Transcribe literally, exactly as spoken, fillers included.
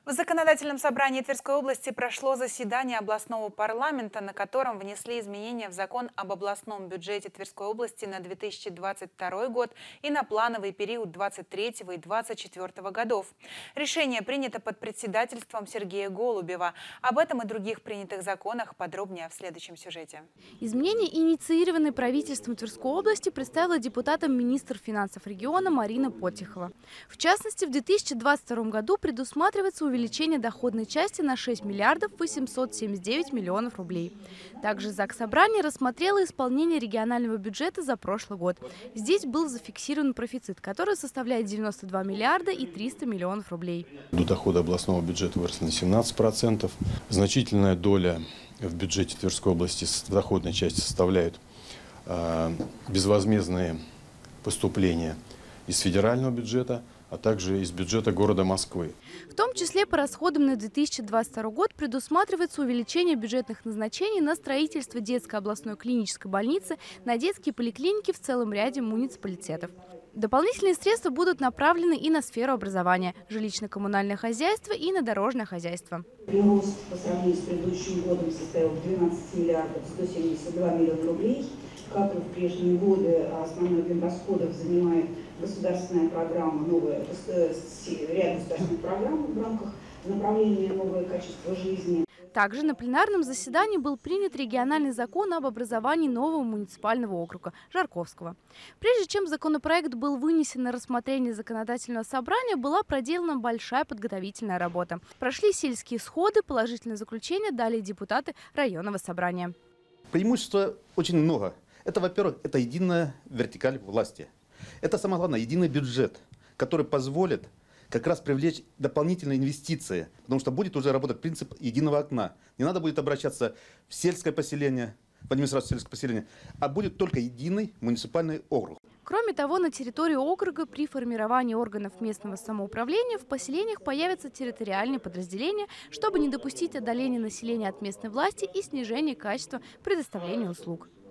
В законодательном собрании Тверской области прошло заседание областного парламента, на котором внесли изменения в закон об областном бюджете Тверской области на две тысячи двадцать второй год и на плановый период двадцать третьего и двадцать четвёртого годов. Решение принято под председательством Сергея Голубева. Об этом и других принятых законах подробнее в следующем сюжете. Изменения, инициированные правительством Тверской области, представила депутатам министр финансов региона Марина Потихова. В частности, в две тысячи двадцать втором году предусматривается увеличение доходной части на шесть миллиардов восемьсот семьдесят девять миллионов рублей. Также Заксобрание рассмотрело исполнение регионального бюджета за прошлый год. Здесь был зафиксирован профицит, который составляет девяносто два миллиарда и триста миллионов рублей. Доходы областного бюджета выросли на семнадцать процентов. Значительная доля в бюджете Тверской области в доходной части составляют э, безвозмездные поступления из федерального бюджета, а также из бюджета города Москвы. В том числе по расходам на две тысячи двадцать второй год предусматривается увеличение бюджетных назначений на строительство детской областной клинической больницы, на детские поликлиники в целом ряде муниципалитетов. Дополнительные средства будут направлены и на сферу образования, жилищно-коммунальное хозяйство и на дорожное хозяйство. Прирост по сравнению с предыдущим годом составил двенадцать миллиардов сто семьдесят два миллиона рублей. Как и в прежние годы, основной объем расходов занимает государственная программа, новая, ряд государственных программ в рамках направления «Новое качество жизни». Также на пленарном заседании был принят региональный закон об образовании нового муниципального округа Жарковского. Прежде чем законопроект был вынесен на рассмотрение законодательного собрания, была проделана большая подготовительная работа. Прошли сельские сходы, положительное заключение дали депутаты районного собрания. Преимущества очень много. Это, во-первых, это единая вертикаль власти. Это, самое главное, единый бюджет, который позволит как раз привлечь дополнительные инвестиции, потому что будет уже работать принцип единого окна. Не надо будет обращаться в сельское поселение, в администрацию сельского поселения, а будет только единый муниципальный округ. Кроме того, на территории округа при формировании органов местного самоуправления в поселениях появятся территориальные подразделения, чтобы не допустить отдаления населения от местной власти и снижения качества предоставления услуг.